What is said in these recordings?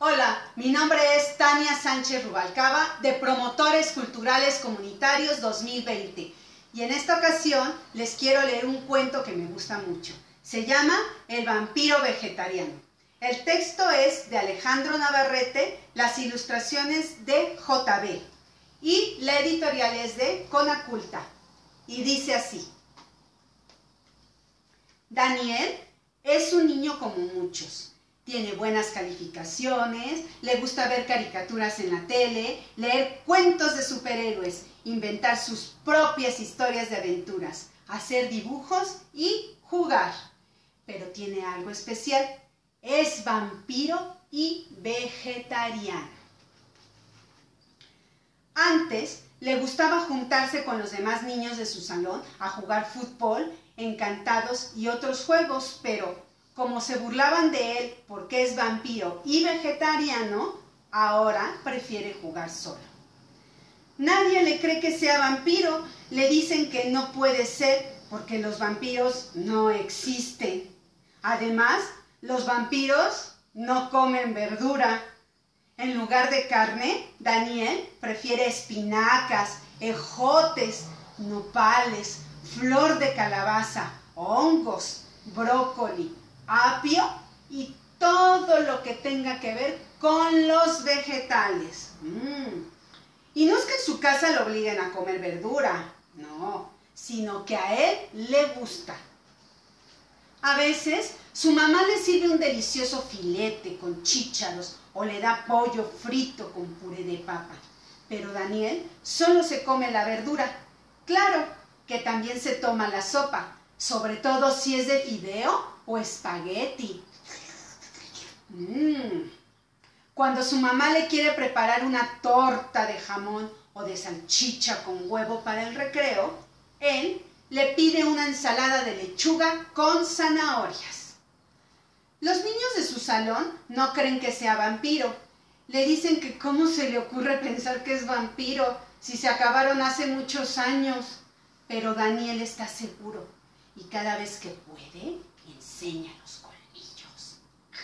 Hola, mi nombre es Tania Sánchez Rubalcaba de Promotores Culturales Comunitarios 2020 y en esta ocasión les quiero leer un cuento que me gusta mucho. Se llama El vampiro vegetariano. El texto es de Alejandro Navarrete, las ilustraciones de JB y la editorial es de Conaculta y dice así: Daniel es un niño como muchos. Tiene buenas calificaciones, le gusta ver caricaturas en la tele, leer cuentos de superhéroes, inventar sus propias historias de aventuras, hacer dibujos y jugar. Pero tiene algo especial, es vampiro y vegetariano. Antes le gustaba juntarse con los demás niños de su salón a jugar fútbol, encantados y otros juegos, pero como se burlaban de él porque es vampiro y vegetariano, ahora prefiere jugar solo. Nadie le cree que sea vampiro, le dicen que no puede ser porque los vampiros no existen. Además, los vampiros no comen verdura. En lugar de carne, Daniel prefiere espinacas, ejotes, nopales, flor de calabaza, hongos, brócoli, apio y todo lo que tenga que ver con los vegetales. Y no es que en su casa lo obliguen a comer verdura, no, sino que a él le gusta. A veces su mamá le sirve un delicioso filete con chícharos o le da pollo frito con puré de papa. Pero Daniel solo se come la verdura. Claro que también se toma la sopa, sobre todo si es de fideo o espagueti. Cuando su mamá le quiere preparar una torta de jamón o de salchicha con huevo para el recreo, él le pide una ensalada de lechuga con zanahorias. Los niños de su salón no creen que sea vampiro. Le dicen que cómo se le ocurre pensar que es vampiro si se acabaron hace muchos años. Pero Daniel está seguro y cada vez que puede enseña los colmillos.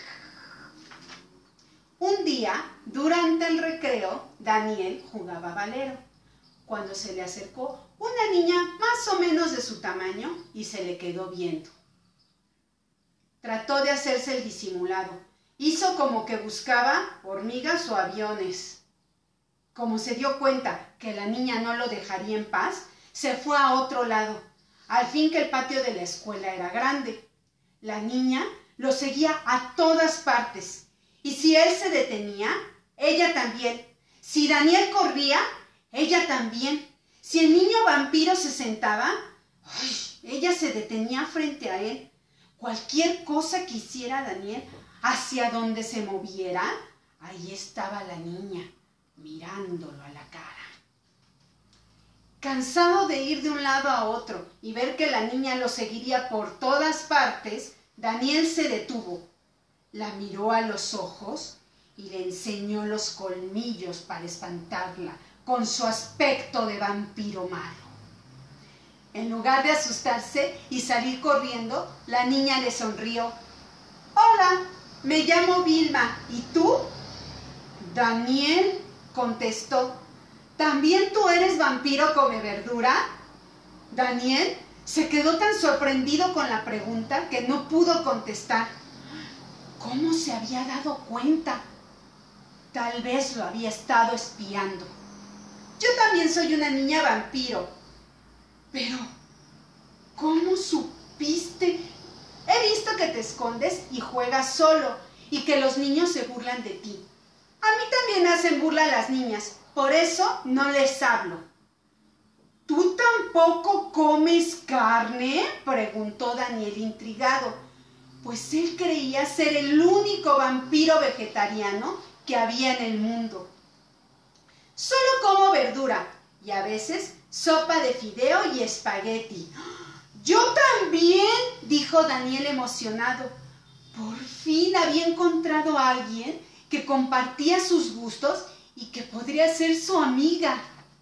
Un día, durante el recreo, Daniel jugaba valero, cuando se le acercó una niña más o menos de su tamaño y se le quedó viendo. Trató de hacerse el disimulado, hizo como que buscaba hormigas o aviones. Como se dio cuenta que la niña no lo dejaría en paz, se fue a otro lado, al fin que el patio de la escuela era grande. La niña lo seguía a todas partes, y si él se detenía, ella también. Si Daniel corría, ella también. Si el niño vampiro se sentaba, ella se detenía frente a él. Cualquier cosa que hiciera Daniel, hacia donde se moviera, ahí estaba la niña, mirándolo a la cara. Cansado de ir de un lado a otro y ver que la niña lo seguiría por todas partes, Daniel se detuvo, la miró a los ojos y le enseñó los colmillos para espantarla con su aspecto de vampiro malo. En lugar de asustarse y salir corriendo, la niña le sonrió. «Hola, me llamo Vilma, ¿y tú?» Daniel contestó. «¿También tú eres vampiro come verdura?» Daniel se quedó tan sorprendido con la pregunta que no pudo contestar. ¿Cómo se había dado cuenta? Tal vez lo había estado espiando. «Yo también soy una niña vampiro». «Pero, ¿cómo supiste? He visto que te escondes y juegas solo y que los niños se burlan de ti. A mí también me hacen burla las niñas, por eso no les hablo». «¿Tú tampoco comes carne?», preguntó Daniel intrigado, pues él creía ser el único vampiro vegetariano que había en el mundo. «Solo como verdura y a veces sopa de fideo y espagueti». «Yo también», dijo Daniel emocionado. Por fin había encontrado a alguien que compartía sus gustos y que podría ser su amiga.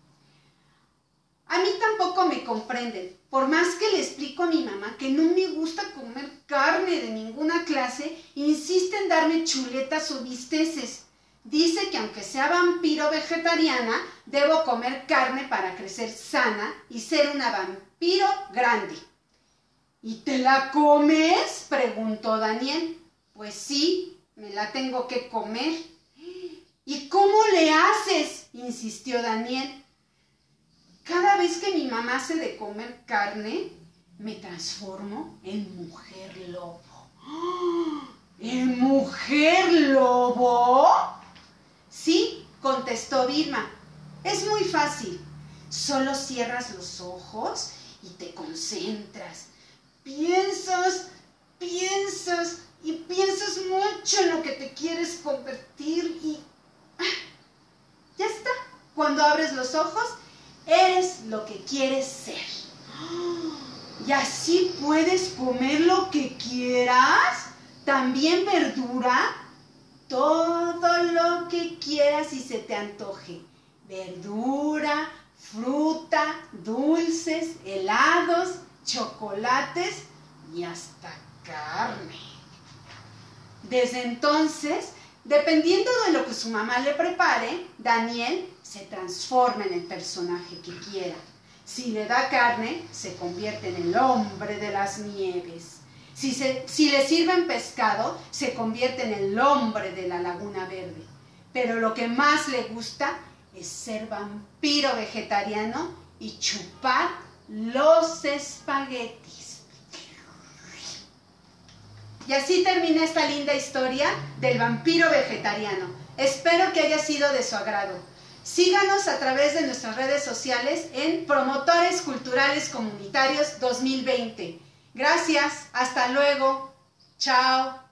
«A mí tampoco me comprenden. Por más que le explico a mi mamá que no me gusta comer carne de ninguna clase, insiste en darme chuletas o bisteces. Dice que aunque sea vampiro vegetariana, debo comer carne para crecer sana y ser una vampiro grande. ¿Y te la comes?, preguntó Daniel. Pues sí, me la tengo que comer. ¿Y cómo le haces?, insistió Daniel. Cada vez que mi mamá hace de comer carne, me transformo en mujer lobo. ¿En mujer lobo? Sí, contestó Vilma. Es muy fácil. Solo cierras los ojos y te concentras. Piensas y piensas mucho en lo que te quieres convertir y ya está. Cuando abres los ojos, eres lo que quieres ser. Y así puedes comer lo que quieras, también verdura, todo lo que quieras y se te antoje. Verdura, fruta, dulces, helados, chocolates y hasta carne. Desde entonces, dependiendo de lo que su mamá le prepare, Daniel se transforma en el personaje que quiera. Si le da carne, se convierte en el hombre de las nieves. Si le sirven pescado, se convierte en el hombre de la Laguna Verde. Pero lo que más le gusta es ser vampiro vegetariano y chupar los espaguetis. Y así termina esta linda historia del vampiro vegetariano. Espero que haya sido de su agrado. Síganos a través de nuestras redes sociales en Promotores Culturales Comunitarios 2020. Gracias, hasta luego. Chao.